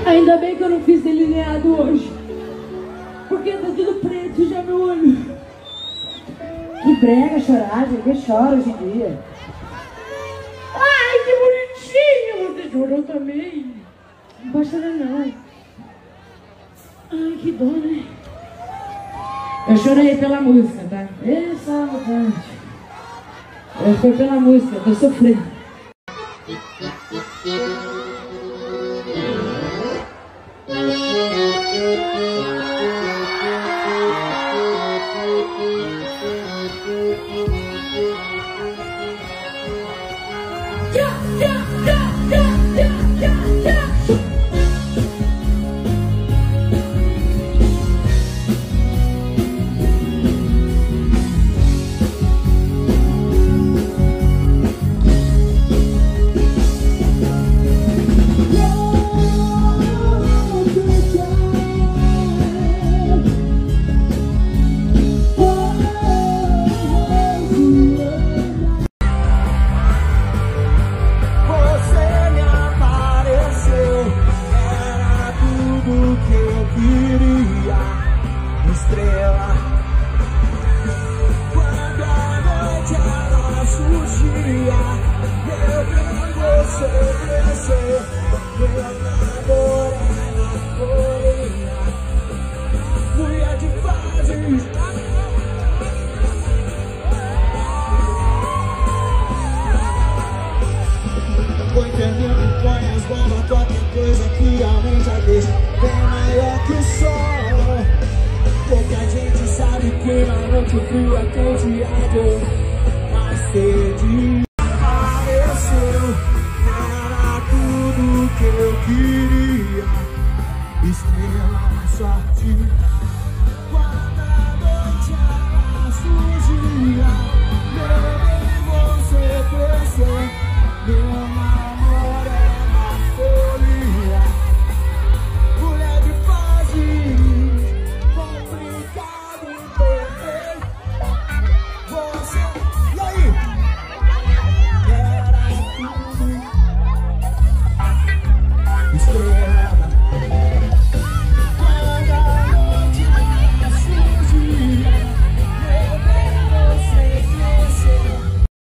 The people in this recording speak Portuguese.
Ainda bem que eu não fiz delineado hoje, porque tá tudo preto já meu olho. Que brega chorar, ninguém chora hoje em dia. Ai, que bonitinho, você chorou também. Não pode chorar não. Ai, que dó, né? Eu chorei pela música, tá? Essa saudade. Foi pela música, eu tô sofrendo. Estrela, quando a noite ela surgia, eu vi você crescer, meu amor era folha, mulher de fases. Vou entendendo, põe as bombas, qualquer coisa que aumente a deixa bem maior que o sol. Porque a gente sabe que na noite fria quente a dor, a sede apareceu, era tudo que eu queria, estrela, sorte.